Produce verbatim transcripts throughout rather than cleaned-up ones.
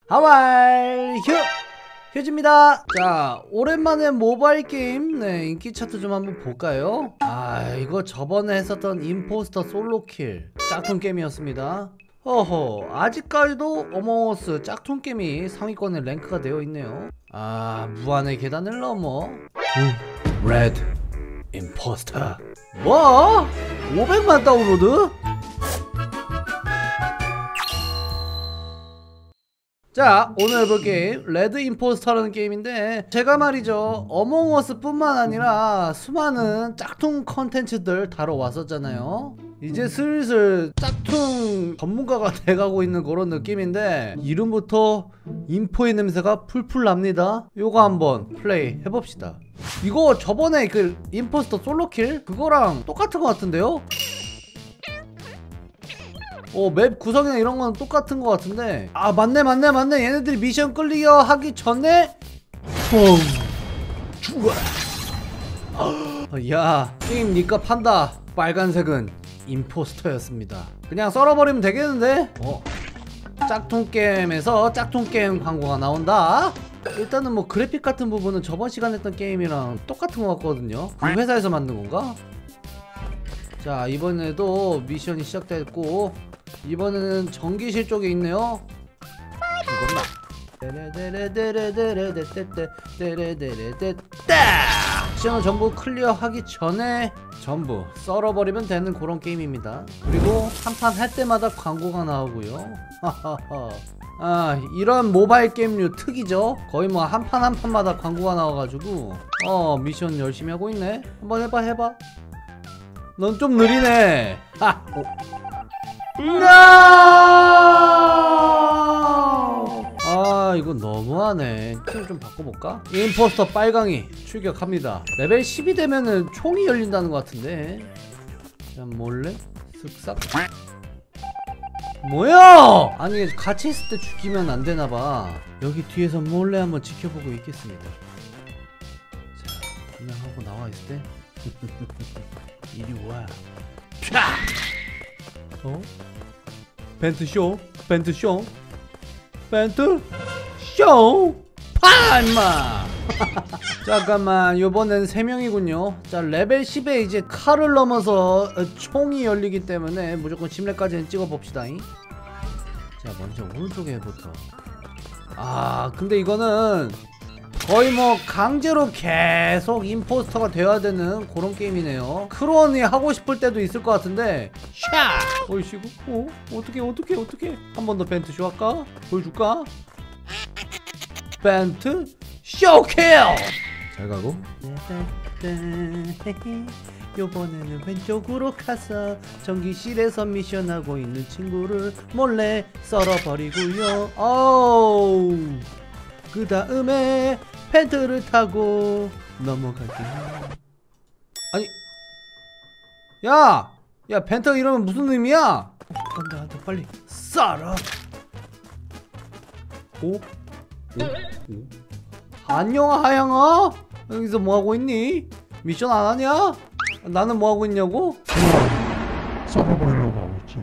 하왈 휴! 휴지입니다. 자, 오랜만에 모바일 게임 네, 인기 차트 좀 한번 볼까요? 아, 이거 저번에 했었던 임포스터 솔로킬 짝퉁 게임이었습니다. 허허, 아직까지도 어몽어스 짝퉁 게임이 상위권에 랭크가 되어 있네요. 아, 무한의 계단을 넘어 레드 임포스터. 뭐? 오백만 다운로드? 자, 오늘 해볼 게임 레드 임포스터라는 게임인데, 제가 말이죠 어몽어스 뿐만 아니라 수많은 짝퉁 컨텐츠들 다뤄왔었잖아요. 이제 슬슬 짝퉁 전문가가 돼가고 있는 그런 느낌인데, 이름부터 인포의 냄새가 풀풀 납니다. 요거 한번 플레이 해봅시다. 이거 저번에 그 임포스터 솔로킬 그거랑 똑같은 것 같은데요? 어, 맵 구성이나 이런 건 똑같은 것 같은데, 아 맞네 맞네 맞네 얘네들이 미션 클리어 하기 전에 펑 죽어라. 야, 게임 니값 판다. 빨간색은 임포스터였습니다. 그냥 썰어버리면 되겠는데? 어, 짝퉁 게임에서 짝퉁 게임 광고가 나온다. 일단은 뭐 그래픽 같은 부분은 저번 시간에 했던 게임이랑 똑같은 것 같거든요. 그 회사에서 만든 건가? 자, 이번에도 미션이 시작됐고, 이번에는 전기실 쪽에 있네요. 죽었나? 미션을 전부 클리어하기 전에 전부 썰어버리면 되는 그런 게임입니다. 그리고 한 판 할 때마다 광고가 나오고요. 아, 이런 모바일 게임류 특이죠. 거의 뭐 한 판 한 판마다 광고가 나와가지고 어, 미션 열심히 하고 있네. 한번 해봐 해봐. 넌 좀 느리네. 하! 어. No! 아, 이거 너무하네. 팀 좀 바꿔볼까? 임포스터 빨강이 출격합니다. 레벨 십이 되면은 총이 열린다는 것 같은데. 자, 몰래 쓱싹. 뭐야! 아니, 같이 있을 때 죽이면 안 되나봐. 여기 뒤에서 몰래 한번 지켜보고 있겠습니다. 자, 그냥 하고 나와 있을 때. 이리 와. 펴! 어? 벤트쇼? 벤트쇼? 벤트쇼? 파! 임마! 잠깐만, 요번엔 세 명이군요. 자, 레벨 십에 이제 칼을 넘어서 총이 열리기 때문에 무조건 십 렙까지는 찍어봅시다. 자, 먼저 오른쪽에 해볼까. 아, 근데 이거는 거의 뭐 강제로 계속 임포스터가 되어야 되는 그런 게임이네요. 크론이 하고 싶을 때도 있을 것 같은데. 샤! 어이씨구? 어? 어떻게 어떻게 어떻게? 한 번 더 벤트 쇼 할까? 보여줄까? 벤트 쇼킬! 잘 가고. 요번에는 왼쪽으로 가서 전기실에서 미션하고 있는 친구를 몰래 썰어버리고요. 어우, 그 다음에 펜트를 타고 넘어가기. 아니, 야! 야, 펜트 이러면 무슨 의미야? 안돼 안돼, 빨리 썰어. 오? 오? 오? 안녕 하양아? 여기서 뭐하고 있니? 미션 안 하냐? 나는 뭐하고 있냐고? 썰어버리려고 하고 있지.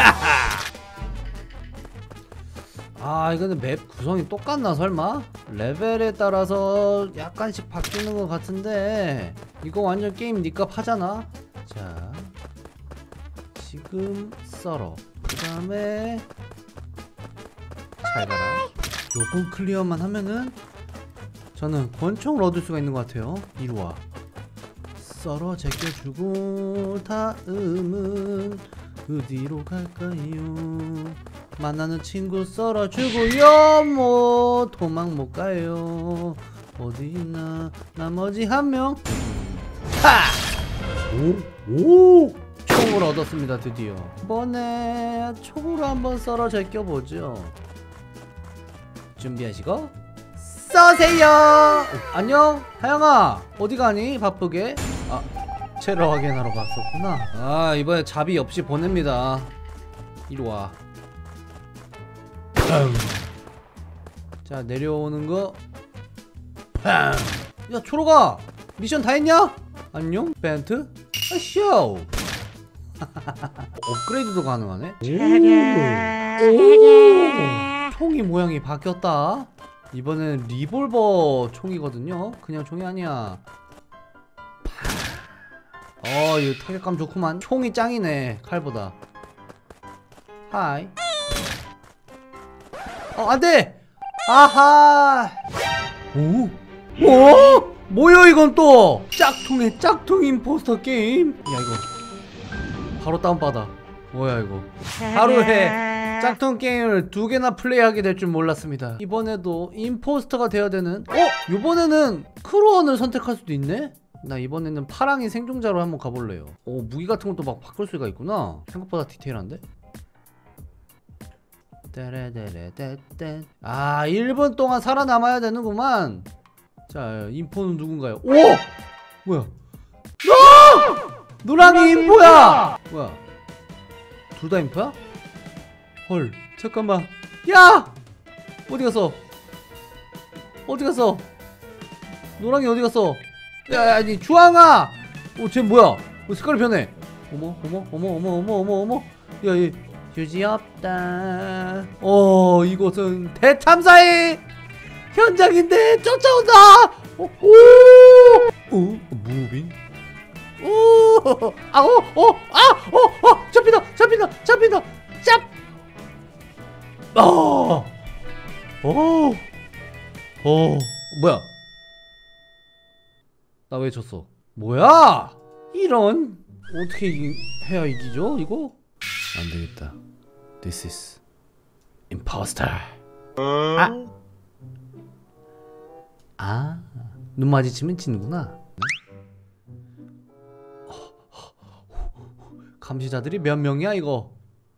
아, 이거는 맵 구성이 똑같나 설마? 레벨에 따라서 약간씩 바뀌는 것 같은데, 이거 완전 게임 니값 하잖아. 자, 지금 썰어. 그 다음에 잘 가라. 요번 클리어만 하면은 저는 권총을 얻을 수가 있는 것 같아요. 이리와. 썰어 제껴주고, 다음은 어디로 갈까요? 만나는 친구 썰어주고요. 뭐 도망 못 가요. 어디 있나 나머지 한 명. 하! 오! 오! 총을 얻었습니다. 드디어. 이번에 총으로 한번 썰어 제껴보죠. 준비하시고 쏘세요. 오, 안녕 하영아, 어디 가니 바쁘게? 아, 체력 확인하러 갔었구나. 아, 이번에 자비 없이 보냅니다. 이리와. 자, 내려오는 거. 팡! 야, 초록아, 미션 다 했냐? 안녕 벤트. 아, 쇼. 업그레이드도 가능하네. 오. 오. 총이 모양이 바뀌었다. 이번엔 리볼버 총이거든요. 그냥 총이 아니야. 어 이거 타격감 좋구만. 총이 짱이네 칼보다. 하이. 어 안돼. 아하. 오? 오? 뭐야 이건 또? 짝퉁의 짝퉁 임포스터 게임? 야 이거 바로 다운받아. 뭐야 이거. 하루에 짝퉁 게임을 두 개나 플레이하게 될 줄 몰랐습니다. 이번에도 임포스터가 되어야 되는. 어? 이번에는 크루원을 선택할 수도 있네? 나 이번에는 파랑이 생존자로 한번 가볼래요. 오 무기 같은 것도 막 바꿀 수가 있구나. 생각보다 디테일한데? 아 일 분 동안 살아남아야 되는구만. 자 인포는 누군가요? 오! 뭐야? 아! 노랑이 인포야! 뭐야? 둘 다 인포야? 헐 잠깐만. 야! 어디 갔어? 어디 갔어? 노랑이 어디 갔어? 야 아니 주황아! 어 쟤 뭐야? 어, 색깔이 변해. 어머 어머 어머 어머 어머 어머 어머. 야얘 휴지 없다. 어 이곳은 대참사의 현장인데 쫓아온다. 오, 오, 오 무빙. 오, 아오, 오, 아, 오, 오, 잡힌다, 잡힌다, 잡힌다, 잡. 어, 오, 오, 뭐야? 나 왜 졌어? 뭐야? 이런 어떻게 이, 해야 이기죠? 이거? 안 되겠다. This is imposter. 아, 아, 눈 마주치면 지는구나. 감시자들이 몇 명이야 이거?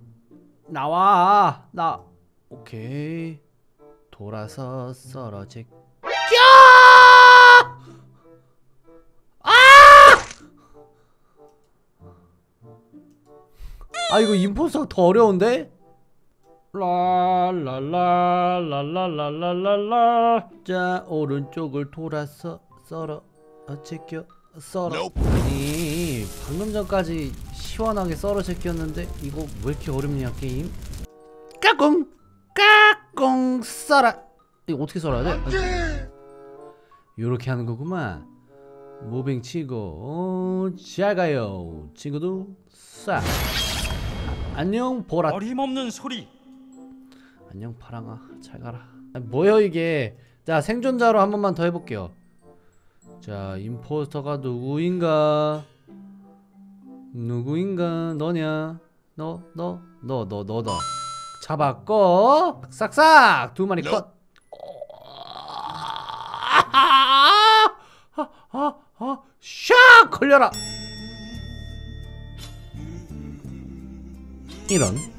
나와, 나. 오케이. 돌아서 썰어지. 아 이거 임포스터가 더 어려운데? 라라라라라라라라. 자 오른쪽을 돌아서 썰어 어, 제껴 썰어. nope. 아니 방금 전까지 시원하게 썰어 제꼈는데 이거 왜 이렇게 어렵냐 게임? 까꿍 까꿍 썰어. 이거 어떻게 썰어야 돼? 아니, 요렇게 하는 거구만. 무빙 치고 잘 가요 친구도 싹. 안녕 보라. 어림없는 소리. 안녕 파랑아 잘 가라. 아니, 뭐여 이게. 자 생존자로 한 번만 더 해볼게요. 자 임포스터가 누구인가? 누구인가? 너냐? 너 너 너 너 너다. 잡았고 싹싹 두 마리 컷. 아아아 샥 걸려라. 이런.